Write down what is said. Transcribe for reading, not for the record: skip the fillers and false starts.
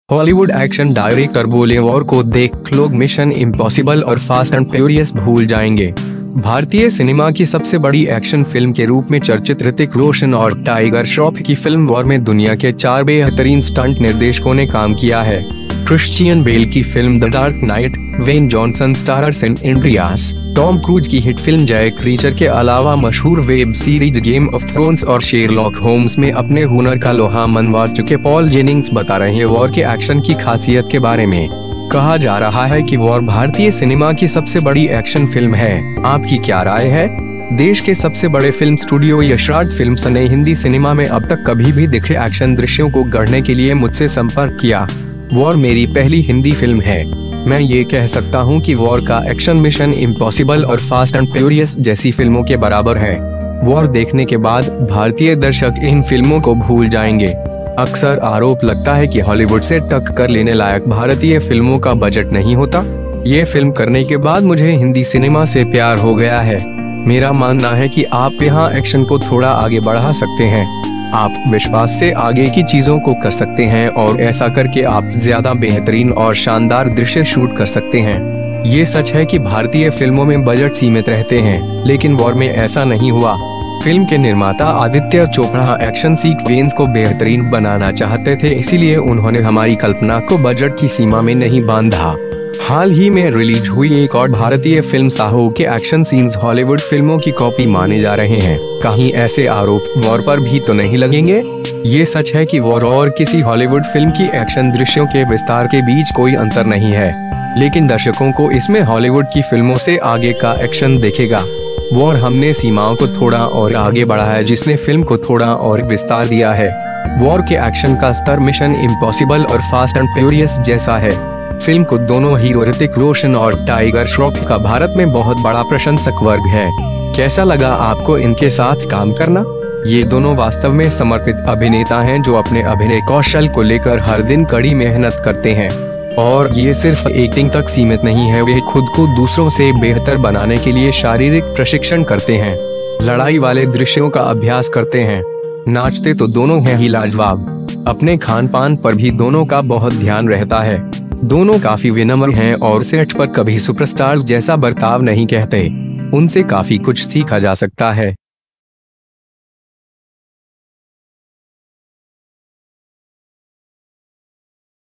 Hollywood action director बोले War को देख लोग मिशन इम्पॉसिबल और फास्ट एंड फ्यूरियस भूल जाएंगे। भारतीय सिनेमा की सबसे बड़ी एक्शन फिल्म के रूप में चर्चित ऋतिक रोशन और टाइगर श्रॉफ की फिल्म वॉर में दुनिया के 4 बेहतरीन स्टंट निर्देशकों ने काम किया है। क्रिश्चियन बेल की film the Dark Knight, Wayne Johnson starrers in Andreas, Tom Cruise की हिट फिल्म जैक रीचर के अलावा मशहूर web series Game of Thrones और शेरलॉक होम्स में अपने हुनर का लोहा मनवा चुके पॉल जेनिंग्स बता रहे हैं वॉर के एक्शन की खासियत के बारे में। कहा जा रहा है कि वॉर भारतीय सिनेमा की सबसे बड़ी एक्शन फिल्म है। आपकी क्या राय है? देश के सबसे बड़े फिल्म स्टूडियो यशराज फिल्म्स ने हिंदी सिनेमा में अब तक कभी भी दिखे एक्शन दृश्यों को गढ़ने के लिए मुझसे संपर्क किया। वॉर मेरी पहली हिंदी फिल्म है। मैं ये कह सकता हूँ कि वॉर का एक्शन मिशन इम्पॉसिबल और फास्ट एंड फ्यूरियस जैसी फिल्मों के बराबर है। वॉर देखने के बाद भारतीय दर्शक इन फिल्मों को भूल जाएंगे। अक्सर आरोप लगता है कि हॉलीवुड से टक्कर लेने लायक भारतीय फिल्मों का बजट नहीं होता। ये फिल्म करने के बाद मुझे हिंदी सिनेमा से प्यार हो गया है। मेरा मानना है कि आप यहाँ एक्शन को थोड़ा आगे बढ़ा सकते हैं। आप विश्वास से आगे की चीजों को कर सकते हैं और ऐसा करके आप ज्यादा बेहतरीन और शानदार दृश्य शूट कर सकते हैं। ये सच है कि भारतीय फिल्मों में बजट सीमित रहते हैं, लेकिन वॉर में ऐसा नहीं हुआ। फिल्म के निर्माता आदित्य चोपड़ा एक्शन सीक्वेंस को बेहतरीन बनाना चाहते थे, इसीलिए उन्होंने हमारी कल्पना को बजट की सीमा में नहीं बांधा। हाल ही में रिलीज हुई एक और भारतीय फिल्म साहो के एक्शन सीन्स हॉलीवुड फिल्मों की कॉपी माने जा रहे हैं। कहीं ऐसे आरोप वॉर पर भी तो नहीं लगेंगे? ये सच है कि वॉर और किसी हॉलीवुड फिल्म की एक्शन दृश्यों के विस्तार के बीच कोई अंतर नहीं है, लेकिन दर्शकों को इसमें हॉलीवुड की फिल्मों से आगे का एक्शन दिखेगा। वॉर हमने सीमाओं को थोड़ा और आगे बढ़ाया है, जिसने फिल्म को थोड़ा और विस्तार दिया है। वॉर के एक्शन का स्तर मिशन इम्पॉसिबल और फास्ट एंड फ्यूरियस जैसा है। फिल्म को दोनों हीरो ऋतिक रोशन और टाइगर श्रॉफ का भारत में बहुत बड़ा प्रशंसक वर्ग है। कैसा लगा आपको इनके साथ काम करना? ये दोनों वास्तव में समर्पित अभिनेता हैं जो अपने अभिनय कौशल को लेकर हर दिन कड़ी मेहनत करते हैं। और ये सिर्फ एक्टिंग तक सीमित नहीं है, वे खुद को दूसरों से बेहतर बनाने के लिए शारीरिक प्रशिक्षण करते हैं, लड़ाई वाले दृश्यों का अभ्यास करते हैं। नाचते तो दोनों हैं ही लाजवाब। अपने खान पान पर भी दोनों का बहुत ध्यान रहता है। दोनों काफी विनम्र हैं और सेट पर कभी सुपरस्टार्स जैसा बर्ताव नहीं कहते। उनसे काफी कुछ सीखा जा सकता है।